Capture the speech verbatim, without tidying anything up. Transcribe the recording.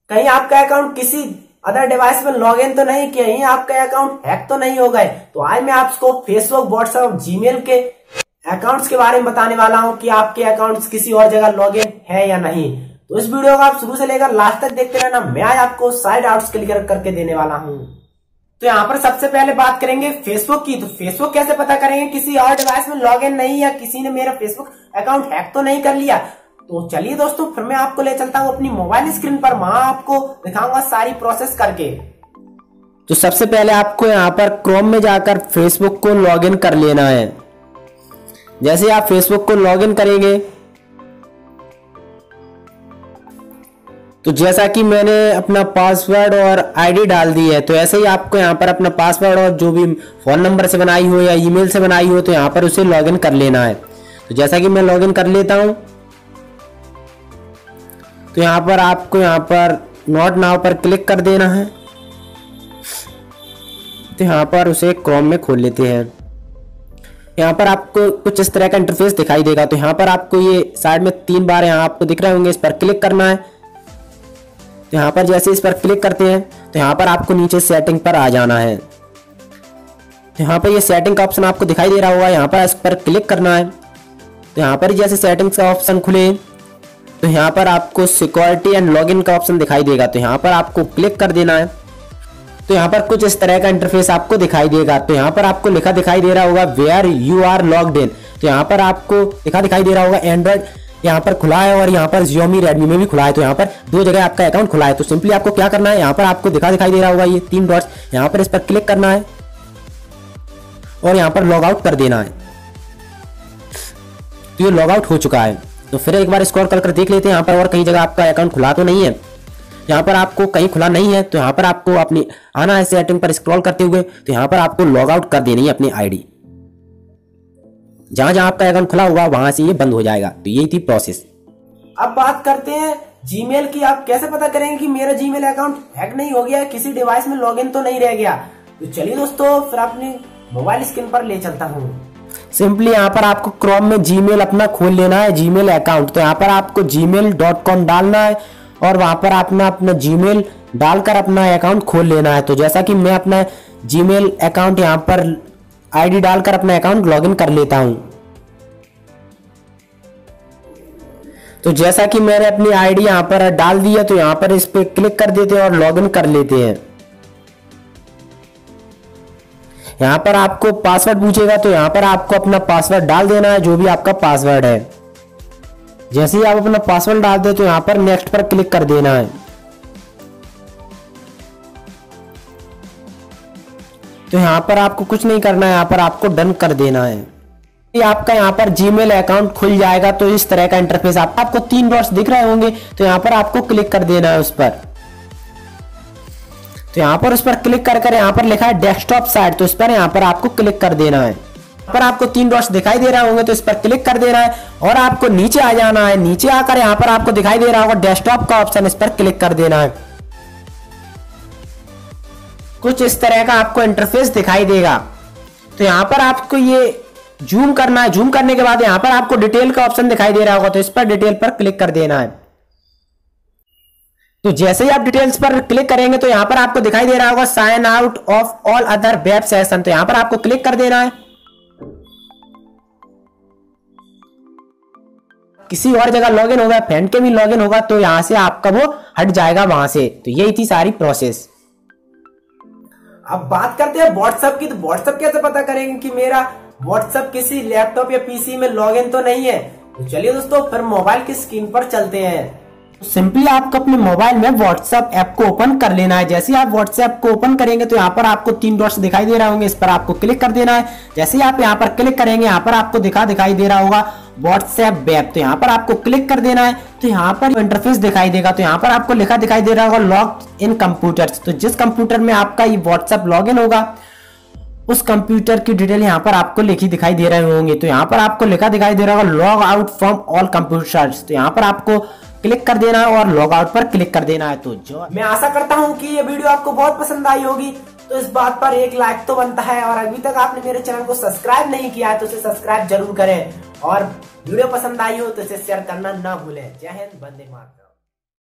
कहीं आपका अकाउंट किसी अदर डिवाइस में लॉगिन तो नहीं किया, कहीं आपका अकाउंट हैक तो नहीं हो गए। तो आज मैं आपको फेसबुक, व्हाट्सएप, जीमेल के अकाउंट्स के बारे में बताने वाला हूं कि आपके अकाउंट्स किसी और जगह लॉगिन है या नहीं। तो इस वीडियो को आप शुरू से लेकर लास्ट तक देखते रहना। मैं आज आपको सारे डाउट्स क्लियर करके देने वाला हूं। तो यहाँ पर सबसे पहले बात करेंगे फेसबुक की। तो फेसबुक कैसे पता करेंगे किसी और डिवाइस में लॉगिन नहीं, या किसी ने मेरा फेसबुक अकाउंट हैक तो नहीं कर लिया। तो चलिए दोस्तों, फिर मैं आपको ले चलता हूँ अपनी मोबाइल स्क्रीन पर, वहां आपको दिखाऊंगा सारी प्रोसेस करके। तो सबसे पहले आपको यहाँ पर क्रोम में जाकर फेसबुक को लॉगिन कर लेना है। जैसे आप फेसबुक को लॉगिन करेंगे तो जैसा कि मैंने अपना पासवर्ड और आईडी डाल दी है, तो ऐसे ही आपको यहाँ पर अपना पासवर्ड और जो भी फोन नंबर से बनाई हो या ईमेल से बनाई हो, तो यहाँ पर उसे लॉगिन कर लेना है। तो जैसा कि मैं लॉगिन कर लेता हूं, तो यहाँ पर आपको यहाँ पर नॉट नाउ पर क्लिक कर देना है। तो यहाँ पर उसे क्रोम में खोल लेते हैं। यहाँ पर आपको कुछ इस तरह का इंटरफेस दिखाई देगा। तो यहाँ पर आपको ये साइड में तीन बार यहाँ आपको दिख रहे होंगे, इस पर क्लिक करना है। तो यहाँ पर जैसे इस पर क्लिक करते हैं तो यहाँ पर आपको नीचे सेटिंग पर आ जाना है। तो यहाँ पर ये सेटिंग का ऑप्शन आपको दिखाई दे रहा होगा, यहाँ पर इस पर क्लिक करना है। तो यहाँ पर जैसे सेटिंग्स का ऑप्शन खुले तो यहाँ पर आपको सिक्योरिटी एंड लॉगिन का ऑप्शन दिखाई देगा। तो यहाँ पर आपको क्लिक कर देना है। तो यहाँ पर कुछ इस तरह का इंटरफेस आपको दिखाई देगा। तो यहाँ पर आपको लिखा दिखाई दे रहा होगा where you are logged in. तो यहाँ पर आपको लिखा दिखाई दे रहा होगा एंड्रॉइड यहाँ पर खुला है और यहाँ पर Xiaomi Redmi में भी खुला है। तो यहाँ पर दो जगह आपका अकाउंट खुला है। तो सिंपली आपको क्या करना है, यहाँ पर आपको दिखा दिखाई दे रहा होगा ये तीन डॉट्स, यहाँ पर इस पर क्लिक करना है और यहाँ पर लॉग आउट कर देना है। तो ये लॉग आउट हो चुका है। तो फिर एक बार स्क्रॉल कर कर देख लेते हैं यहाँ पर और कहीं जगह आपका अकाउंट खुला तो नहीं है। यहाँ पर आपको कहीं खुला नहीं है तो यहाँ पर आपको अपनी आना है सेटिंग पर स्क्रॉल करते हुए। तो यहाँ पर आपको लॉग आउट कर देनी है अपनी आईडी। जहां जहां आपका अकाउंट खुला होगा वहां से ये बंद हो जाएगा। तो यही थी प्रोसेस। अब बात करते हैं जीमेल की। आप कैसे पता करेंगे कि मेरा जीमेल अकाउंट हैक नहीं हो गया, किसी डिवाइस में लॉगिन तो नहीं रह गया। तो चलिए दोस्तों, फिर अपनी मोबाइल स्क्रीन पर ले चलता हूँ। सिंपली यहाँ पर आपको क्रोम में जीमेल अपना खोल लेना है, जीमेल अकाउंट। तो यहाँ पर आपको जीमेल डॉट कॉम डालना है और वहां पर अपना अपना जीमेल डालकर अपना अकाउंट खोल लेना है। तो जैसा कि मैं अपना जीमेल अकाउंट यहाँ पर आईडी डालकर अपना अकाउंट लॉगिन कर लेता हूं। तो जैसा कि मैंने अपनी आईडी यहां पर डाल दी है, तो यहां पर इस पे क्लिक कर देते हैं और लॉगिन कर लेते हैं। यहां पर आपको पासवर्ड पूछेगा, तो यहां पर आपको अपना पासवर्ड डाल देना है, जो भी आपका पासवर्ड है। जैसे ही आप अपना पासवर्ड डालते हैं तो यहां पर नेक्स्ट पर क्लिक कर देना है। तो यहाँ पर आपको कुछ नहीं करना है, यहाँ पर आपको डन कर देना है। ये आपका यहाँ पर जीमेल अकाउंट खुल जाएगा। तो इस तरह का इंटरफेस आप, आपको तीन डॉट्स दिख रहे होंगे, तो यहाँ पर आपको क्लिक कर देना है उस पर। तो यहाँ पर उस पर क्लिक कर कर यहाँ पर लिखा है डेस्कटॉप साइट, तो इस पर यहाँ पर आपको क्लिक कर देना है। यहाँ पर आपको तीन डॉट्स दिखाई दे रहे होंगे, तो इस पर क्लिक कर देना है और आपको नीचे आ जाना है। नीचे आकर यहाँ पर आपको दिखाई दे रहा होगा डेस्कटॉप का ऑप्शन, इस पर क्लिक कर देना है। कुछ इस तरह का आपको इंटरफेस दिखाई देगा। तो यहाँ पर आपको ये जूम करना है। जूम करने के बाद यहाँ पर आपको डिटेल का ऑप्शन दिखाई दे रहा होगा, तो इस पर डिटेल पर क्लिक कर देना है। तो जैसे ही आप डिटेल्स पर क्लिक करेंगे तो यहाँ पर आपको दिखाई दे रहा होगा sign out of all other web session. तो यहाँ पर आपको क्लिक कर देना है। किसी और जगह लॉगिन होगा, फ्रेंड के भी लॉगिन होगा, तो यहां से आपका वो हट जाएगा वहां से। तो यही थी सारी प्रोसेस। अब बात करते हैं व्हाट्सएप की। तो व्हाट्सएप कैसे पता करेंगे कि मेरा व्हाट्सएप किसी लैपटॉप या पीसी में लॉगिन तो नहीं है। तो चलिए दोस्तों, फिर मोबाइल की स्क्रीन पर चलते हैं। सिंपली आपको अपने मोबाइल में व्हाट्सएप ऐप को ओपन कर लेना है। जैसे ही आप व्हाट्सएप को ओपन करेंगे तो यहाँ पर आपको तीन डॉट्स दिखाई दे रहे होंगे, इस पर आपको क्लिक कर देना है। जैसे ही आप यहाँ पर क्लिक करेंगे, यहाँ पर आपको दिखा दिखाई दे रहा होगा व्हाट्सएप वेब। तो यहाँ पर आपको क्लिक कर देना है। तो यहाँ पर इंटरफेस दिखाई देगा। तो यहाँ पर आपको लिखा दिखाई दे रहा होगा लॉग इन कंप्यूटर। तो जिस कंप्यूटर में आपका ये व्हाट्सएप लॉग इन होगा, उस कंप्यूटर की डिटेल यहाँ पर आपको लिखी दिखाई दे रहे होंगे। तो यहाँ पर आपको लिखा दिखाई दे रहा होगा log out from all computers. तो यहाँ पर आपको क्लिक कर देना है और लॉग आउट पर क्लिक कर देना है। तो जो मैं आशा करता हूँ कि ये वीडियो आपको बहुत पसंद आई होगी। तो इस बात पर एक लाइक तो बनता है, और अभी तक आपने मेरे चैनल को सब्सक्राइब नहीं किया है तो इसे सब्सक्राइब जरूर करें, और वीडियो पसंद आई हो तो इसे शेयर करना ना भूलें। जय हिंद, वंदे मातरम।